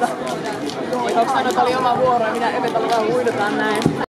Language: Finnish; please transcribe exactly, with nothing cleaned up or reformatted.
Onko sanoa, että oli oma vuoro ja minä Eveta vähän huidutaan näin.